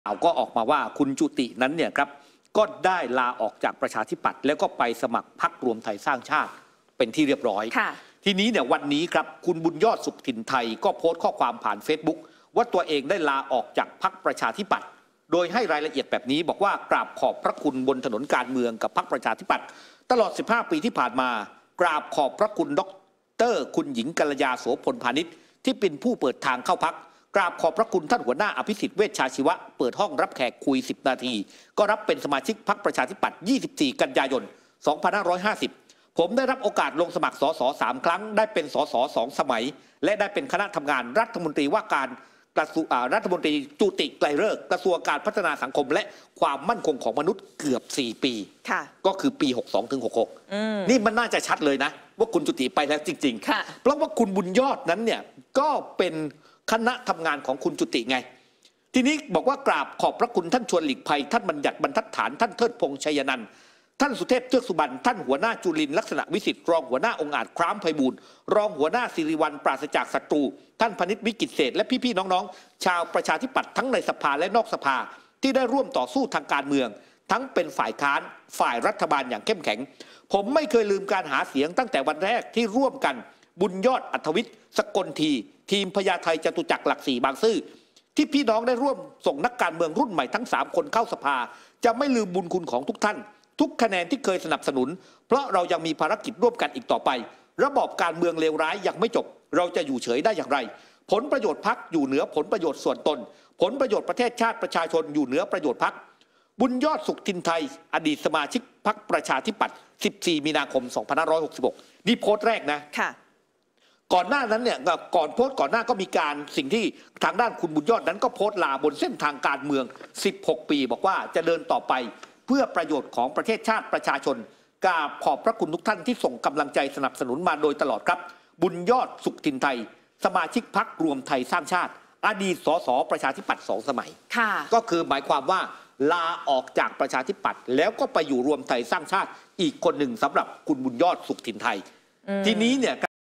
ข่าวก็ออกมาว่าคุณจุตินั้นเนี่ยครับก็ได้ลาออกจากประชาธิปัตย์แล้วก็ไปสมัครพรรครวมไทยสร้างชาติเป็นที่เรียบร้อยทีนี้เนี่ยวันนี้ครับคุณบุญยอดสุขถิ่นไทยก็โพสต์ข้อความผ่าน Facebook ว่าตัวเองได้ลาออกจากพรรคประชาธิปัตย์โดยให้รายละเอียดแบบนี้บอกว่ากราบขอบพระคุณบนถนนการเมืองกับพรรคประชาธิปัตย์ตลอด15 ปีที่ผ่านมากราบขอบพระคุณดร.คุณหญิงกัลยาโสพลพาณิชย์ที่เป็นผู้เปิดทางเข้าพรรคกราบขอบพระคุณท่านหัวหน้าอภิสิทธิ์เวชชาชีวะเปิดห้องรับแขกคุย10 นาทีก็รับเป็นสมาชิกพรรคประชาธิปัตย์24 กันยายน 2550ผมได้รับโอกาสลงสมัครสส3 ครั้งได้เป็นสส2 สมัยและได้เป็นคณะทำงานรัฐมนตรีว่าการรัฐมนตรีจุติไกรฤกษ์กระทรวงการพัฒนาสังคมและความมั่นคงของมนุษย์เกือบ4 ปีก็คือปี62 ถึง 66นี่มันน่าจะชัดเลยนะว่าคุณจุติไปแล้วจริงๆเพราะว่าคุณบุญยอดนั้นเนี่ยก็เป็นคณะทำงานของคุณจุติไงทีนี้บอกว่ากราบขอบพระคุณท่านชวนหลีกภัยท่านบัญญัติบรรทัดฐานท่านเทิดพงษ์ชัยนันท์ท่านสุเทพเทือกสุบรรณท่านหัวหน้าจุลินลักษณะวิสิทธิ์รองหัวหน้าองค์อาจคร้ามไพบูลย์รองหัวหน้าสิริวัลย์ปราศจากศัตรูท่านพนิษฐ์วิกิตเศษและพี่ๆน้องๆชาวประชาธิปัตย์ทั้งในสภาและนอกสภาที่ได้ร่วมต่อสู้ทางการเมืองทั้งเป็นฝ่ายค้านฝ่ายรัฐบาลอย่างเข้มแข็งผมไม่เคยลืมการหาเสียงตั้งแต่วันแรกที่ร่วมกันบุญยอดอัธวิทย์สกลทีมพญาไทจตุจักรหลัก4 บางซื่อที่พี่น้องได้ร่วมส่งนักการเมืองรุ่นใหม่ทั้ง3 คนเข้าสภาจะไม่ลืมบุญคุณของทุกท่านทุกคะแนนที่เคยสนับสนุนเพราะเรายังมีภารกิจร่วมกันอีกต่อไประบอบการเมืองเลวร้ายยังไม่จบเราจะอยู่เฉยได้อย่างไรผลประโยชน์พรรคอยู่เหนือผลประโยชน์ส่วนตนผลประโยชน์ประเทศชาติประชาชนอยู่เหนือประโยชน์พรรคบุญยอดสุขถิ่นไทยอดีตสมาชิกพรรคประชาธิปัตย์14 มีนาคม 2566นี่โพสต์แรกนะก่อนหน้านั้นเนี่ยก่อนโพสต์ก่อนหน้าก็มีการสิ่งที่ทางด้านคุณบุญยอดนั้นก็โพสต์ลาบนเส้นทางการเมือง16 ปีบอกว่าจะเดินต่อไปเพื่อประโยชน์ของประเทศชาติประชาชนกราบขอบพระคุณทุกท่านที่ส่งกำลังใจสนับสนุนมาโดยตลอดครับบุญยอดสุขถิ่นไทยสมาชิกพรรครวมไทยสร้างชาติอดีตสสประชาธิปัตย์2 สมัยก็คือหมายความว่าลาออกจากประชาธิปัตย์แล้วก็ไปอยู่รวมไทยสร้างชาติอีกคนหนึ่งสำหรับคุณบุญยอดสุขถิ่นไทยทีนี้เนี่ย